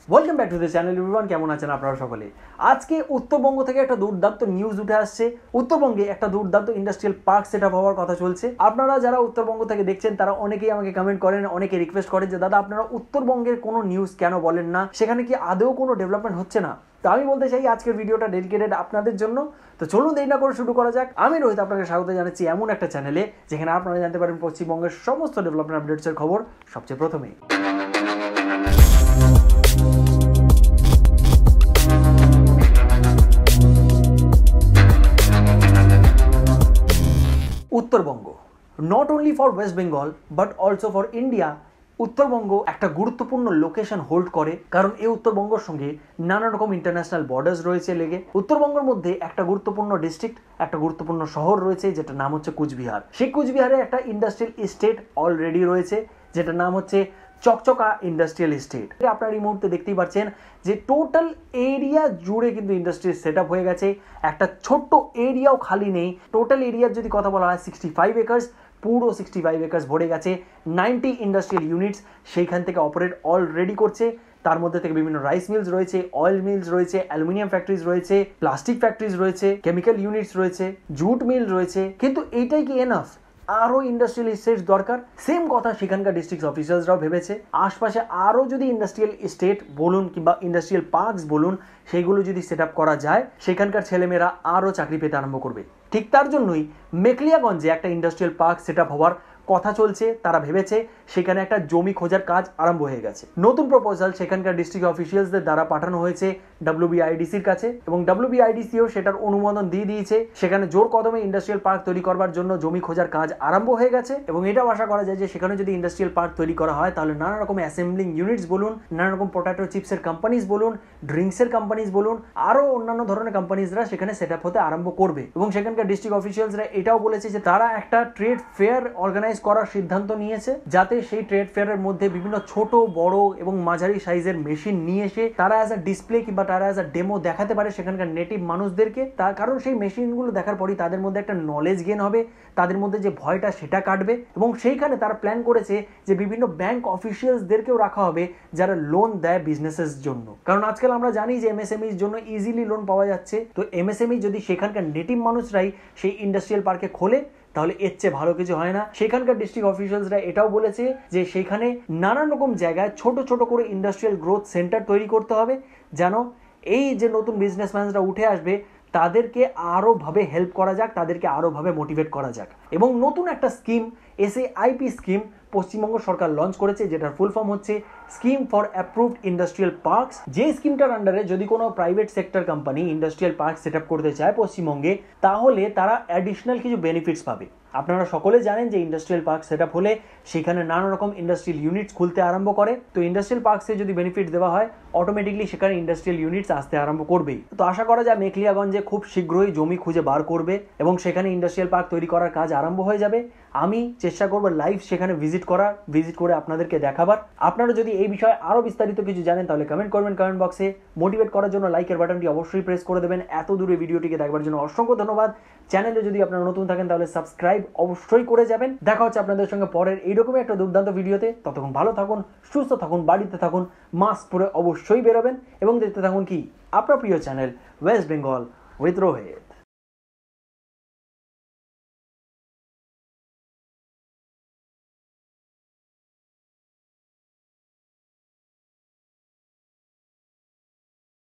Welcome back to the channel everyone. কেমন আছেন আপনারা সকলে? আজকে উত্তরবঙ্গ থেকে একটা দুর্দান্ত নিউজ উঠে আসছে। উত্তরবঙ্গে একটা দুর্দান্ত ইন্ডাস্ট্রিয়াল পার্ক সেটআপ হওয়ার কথা চলছে। আপনারা যারা উত্তরবঙ্গ থেকে দেখছেন তারা অনেকেই আমাকে কমেন্ট করেন, অনেকে রিকোয়েস্ট করেন যে দাদা আপনারা উত্তরবঙ্গের কোনো নিউজ কেন বলেন না, সেখানে কি আদৌ কোনো ডেভেলপমেন্ট হচ্ছে না? তো আমি বলতে চাই আজকের ভিডিওটা ডেডিকেটেড আপনাদের জন্য। তো চলুন দেরি না করে শুরু করা যাক। আমি রোহিত আপনাকে স্বাগত জানাচ্ছি এমন একটা চ্যানেলে যেখানে আপনারা জানতে পারেন পশ্চিমবঙ্গের সমস্ত ডেভেলপমেন্ট আপডেটসের খবর সবচেয়ে প্রথমেই। Uttarbanga not only for West Bengal but also for India. Uttarbanga একটা গুরুত্বপূর্ণ লোকেশন হোল্ড করে, কারণ এই উত্তরবঙ্গের সঙ্গে নানা রকম ইন্টারন্যাশনাল বর্ডার্স রয়েছে লেগে। উত্তরবঙ্গের মধ্যে একটা গুরুত্বপূর্ণ ডিস্ট্রিক্ট, একটা গুরুত্বপূর্ণ শহর রয়েছে যেটার নাম হচ্ছে কুচবিহার। সেই কুচবিহারে একটা ইন্ডাস্ট্রিয়াল এস্টেট অলরেডি রয়েছে যেটার নাম হচ্ছে চকচকা ইন্ডাস্ট্রিয়াল এস্টেট। আপনারা এই মুহূর্তে দেখতেই পাচ্ছেন যে টোটাল এরিয়া জুড়ে কিন্তু ইন্ডাস্ট্রি সেট আপ হয়ে গেছে, একটা ছোট্ট এরিয়াও খালি নেই। টোটাল এরিয়ার যদি কথা বলা হয় 65 একর্স, পুরো 65 একর্স ভরে গেছে। 90 ইন্ডাস্ট্রিয়াল ইউনিটস সেইখান থেকে অপারেট অলরেডি করছে। তার মধ্যে থেকে বিভিন্ন রাইস মিলস রয়েছে, অয়েল মিলস রয়েছে, অ্যালুমিনিয়াম ফ্যাক্টরিজ রয়েছে, প্লাস্টিক ফ্যাক্টরিজ রয়েছে, কেমিক্যাল ইউনিটস রয়েছে, জুট মিল রয়েছে। কিন্তু এইটাই কি এনাফ? আরও ইন্ডাস্ট্রিয়াল এস্টেট দরকার। সেম কথা সেখানকার ডিস্ট্রিক্ট অফিসার্সরাও ভেবেছে, আশপাশে আরও যদি ইন্ডাস্ট্রিয়াল এস্টেট বলুন কিংবা ইন্ডাস্ট্রিয়াল পার্কস বলুন সেইগুলো যদি সেট আপ করা যায়, সেখানকার ছেলেমেয়েরা আরও চাকরি পেতে আরম্ভ করবে। ঠিক তার জন্যই মেকলিয়াগঞ্জে একটা ইন্ডাস্ট্রিয়াল পার্ক সেট আপ হওয়ার কথা চলছে। তারা ভেবেছে সেখানে একটা জমি খোঁজার কাজ আরম্ভ হয়ে গেছে। নতুন প্রপোজাল সেখানকার ডিস্ট্রিক্ট অফিসিয়ালসদের দ্বারা পাঠানো হয়েছে WBIDCর কাছে, এবং WBIDCও সেটার অনুমোদন দিয়ে দিয়েছে। সেখানে জোর কদমে ইন্ডাস্ট্রিয়াল পার্ক তৈরি করবার জন্য জমি খোঁজার কাজ আরম্ভ হয়ে গেছে, এবং এটাও আশা করা যায় যে সেখানে যদি ইন্ডাস্ট্রিয়াল পার্ক তৈরি করা হয় তাহলে নানা রকম অ্যাসেম্বলিং ইউনিটস বলুন, নানা রকম পটাটো চিপসের কোম্পানিজ বলুন, ড্রিঙ্কসের কোম্পানিজ বলুন, আরও অন্যান্য ধরনের কোম্পানিজরা সেখানে সেট আপ হতে আরম্ভ করবে। এবং সেখানকার ডিস্ট্রিক্ট অফিসিয়ালসরা এটাও বলেছে যে তারা একটা ট্রেড ফেয়ার অর্গানাইজ করার সিদ্ধান্ত নিয়েছে, যাতে সেই ট্রেড ফেয়ারের মধ্যে বিভিন্ন ছোট বড় এবং মাঝারি সাইজের মেশিন নিয়ে এসে তারা অ্যাজ আ ডিসপ্লে কিংবা তারা অ্যাজ আ ডেমো দেখাতে পারে সেখানকার নেটিভ মানুষদেরকে। তার কারণ সেই মেশিনগুলো দেখার পরই তাদের মধ্যে একটা নলেজ গেন হবে, তাদের মধ্যে যে ভয়টা সেটা কাটবে। এবং সেইখানে তারা প্ল্যান করেছে যে বিভিন্ন ব্যাংক অফিসিয়ালসদেরকেও রাখা হবে যারা লোন দেয় বিজনেসের জন্য, কারণ আজকাল আমরা জানি যে MSMEর জন্য ইজিলি লোন পাওয়া যাচ্ছে। তো MSME যদি সেখানকার নেটিভ মানুষরাই সেই ইন্ডাস্ট্রিয়াল পার্কে খোলে তাহলে এর চেয়ে ভালো কিছু হয় না। সেখানকার ডিস্ট্রিক্ট অফিসিয়ালসরা এটাও বলেছে যে সেখানে নানান রকম জায়গায় ছোট ছোট করে ইন্ডাস্ট্রিয়াল গ্রোথ সেন্টার তৈরি করতে হবে, যেন এই যে নতুন বিজনেসম্যানরা উঠে আসবে তাদেরকে আরও ভাবে হেল্প করা যাক, তাদেরকে আরও ভাবে মোটিভেট করা যাক। এবং নতুন একটা স্কিম SAIP স্কিম পশ্চিমবঙ্গ সরকার লঞ্চ করেছে, যেটার ফুল ফর্ম হচ্ছে scheme for approved industrial parks. যে স্কিমটার আন্ডারে যদি কোনো private sector company industrial park set up করতে চায় পশ্চিমবঙ্গে, তাহলে তারা অ্যাডিশনাল কিছু বেনিফিটস পাবে। আপনারা সকলে জানেন যে ইন্ডাস্ট্রিয়াল পার্ক সেট আপ হলে সেখানে নানা রকম ইন্ডাস্ট্রিয়াল ইউনিটস খুলতে আরম্ভ করে। তো ইন্ডাস্ট্রিয়াল পার্কসে যদি বেনিফিট দেওয়া হয়, অটোমেটিকলি সেখানে ইন্ডাস্ট্রিয়াল ইউনিটস আসতে আরম্ভ করবেই। তো আশা করা যায় মেকলিয়াগঞ্জে খুব শীঘ্রই জমি খুঁজে বার করবে এবং সেখানে ইন্ডাস্ট্রিয়াল পার্ক তৈরি করার কাজ আরম্ভ হয়ে যাবে। আমি চেষ্টা করবো লাইভ সেখানে ভিজিট করে আপনাদেরকে দেখাবার। আপনারা যদি এই বিষয়ে আরও বিস্তারিত কিছু জানেন তাহলে কমেন্ট করবেন কমেন্ট বক্সে। মোটিভেট করার জন্য লাইকের বাটনটি অবশ্যই প্রেস করে দেবেন। এত দূরে ভিডিওটিকে দেখবার জন্য অসংখ্য ধন্যবাদ। চ্যানেলে যদি আপনারা নতুন থাকেন তাহলে সাবস্ক্রাইব অবশ্যই করে যাবেন। দেখা হচ্ছে আপনাদের সঙ্গে পরের এইরকমই একটা দুর্দান্ত ভিডিওতে। ততক্ষণ ভালো থাকুন, সুস্থ থাকুন, বাড়িতে থাকুন, মাস্ক পরে অবশ্যই বেরোবেন এবং দেখতে থাকুন কি আপনার প্রিয় channel West Bengal with Rohit.